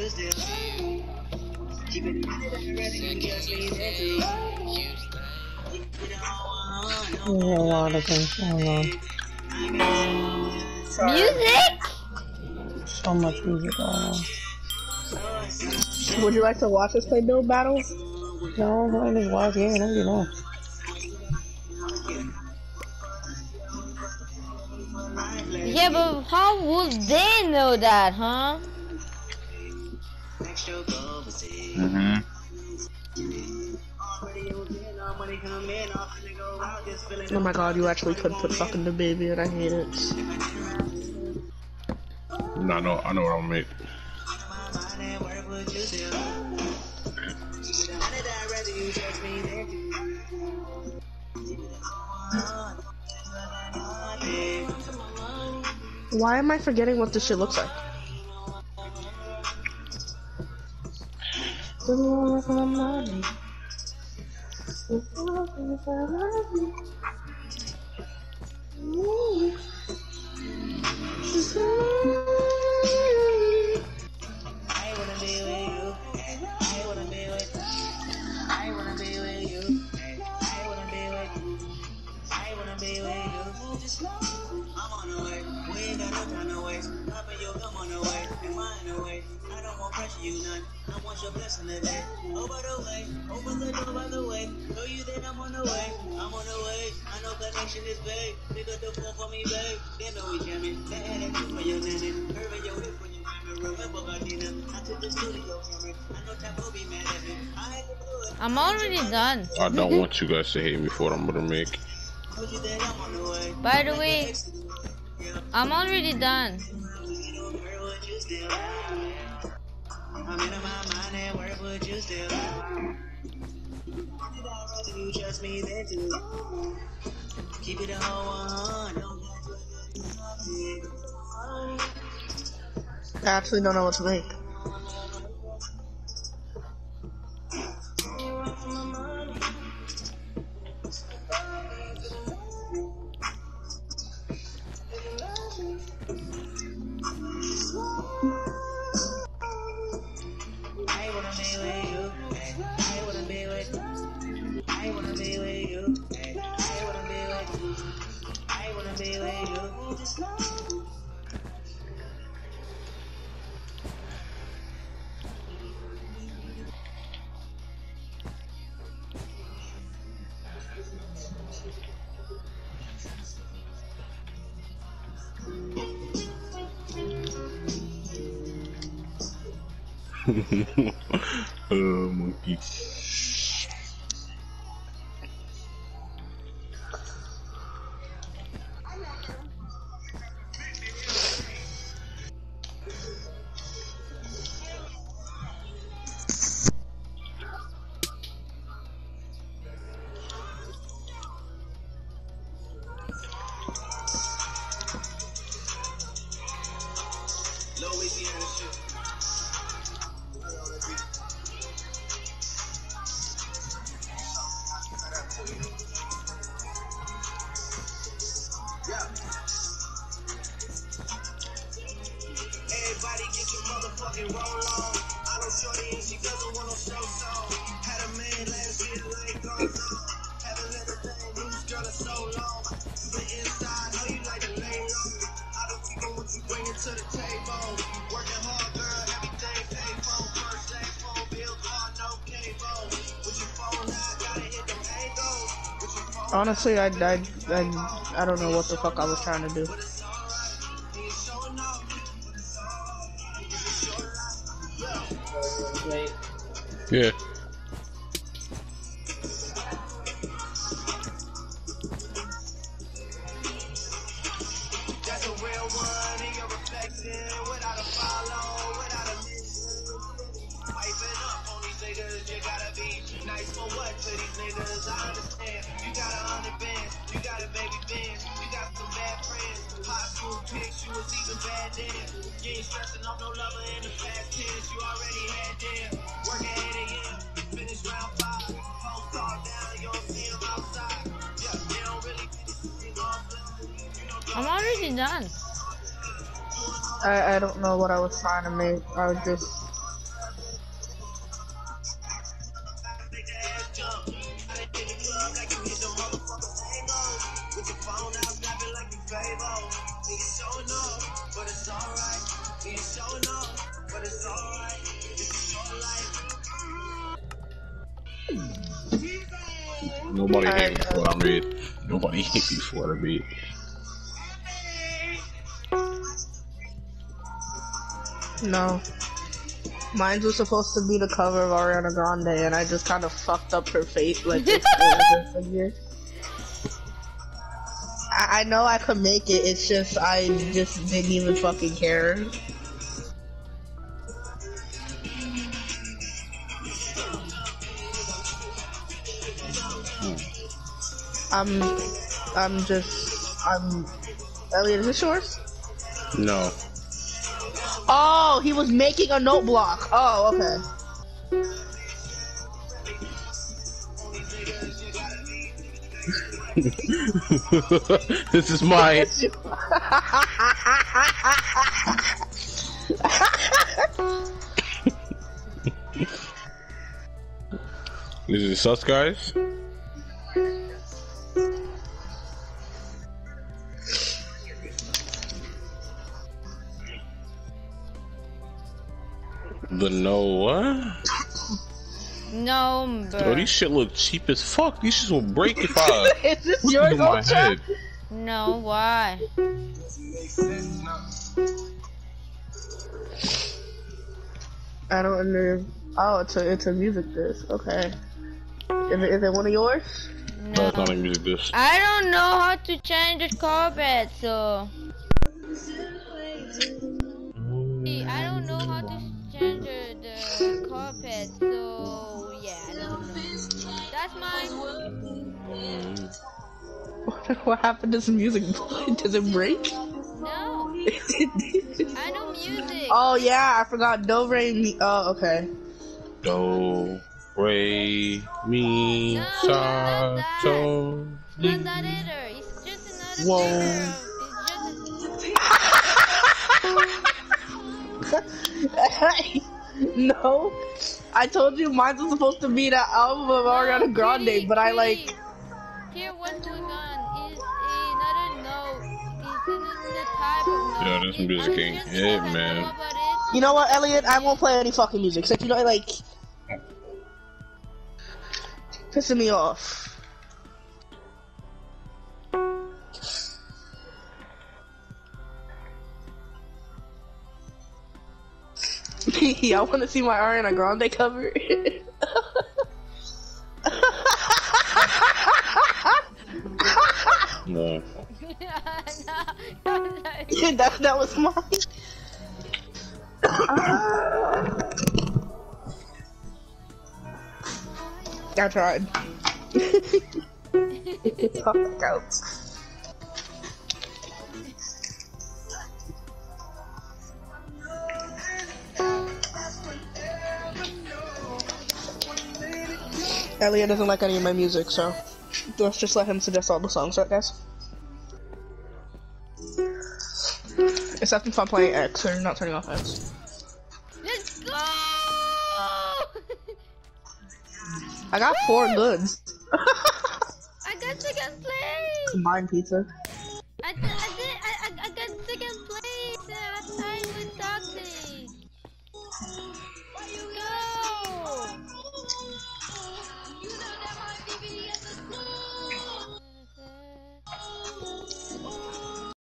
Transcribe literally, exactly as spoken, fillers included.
There's a lot of things going on. Music? So much music going on. Would you like to watch us play Build Battle? No, I just watch, yeah, no, you know. Yeah, but how would they know that, huh? Mm-hmm. Oh my god, you actually could put fucking the baby and I hate it. No, I know, I know what I'm gonna make. Why am I forgetting what this shit looks like? I'm already done. I don't want you guys to hate me for what I'm gonna make. By the way, I'm already done. I actually don't know what to make. uh, monkey. Honestly, I, I, I, I don't know what the fuck I was trying to do. Yeah. I'm already done. I, I don't know what I was trying to make. I was just Nobody hate Alright, me for what I made. Nobody hate me for what I made. No. Mine was supposed to be the cover of Ariana Grande, and I just kind of fucked up her fate, like this figure. I, I know I could make it, it's just, I just didn't even fucking care. I'm, I'm just, I'm, Elliot, is this yours? No. Oh, he was making a note block. Oh, okay. This is mine. This is sus, guys. The no what? No, bro. Oh, these shit look cheap as fuck. These shit will break if I Is this put yours, them in my Ultra? head. No, why? I don't under. Oh, it's a it's a music disc. Okay. Is it is it one of yours? No, No. it's not like music disc. I don't know how to change the carpet, so. I don't know how to change the, the carpet, so yeah, I don't know. That's mine. What happened to some music? Does it break? No, I know music. Oh yeah, I forgot. Do re mi. Oh okay. Do, re, mi, No, sa, not that. so. It's not that either. It's just another Whoa. picture of, it's just a, No, I told you mine was supposed to be that album of Ariana Grande, Pretty, but I like. pretty. Here, what's going on is another note. It's in the type of note. Yeah, this It- music I'm ain't just it, gonna man. know about it. You know what, Elliot? I won't play any fucking music. Since you know, like, pissing me off. I want to see my Ariana Grande cover. No. No, no, that that was mine. I tried. Fuck out. Elliot doesn't like any of my music, so let's just let him suggest all the songs, right, guys? Except if I'm playing X, or not turning off X. Let's go! I got four goods. I got second place! Combined pizza. I did, I did, I, I, I got second place! I tied with Toxic!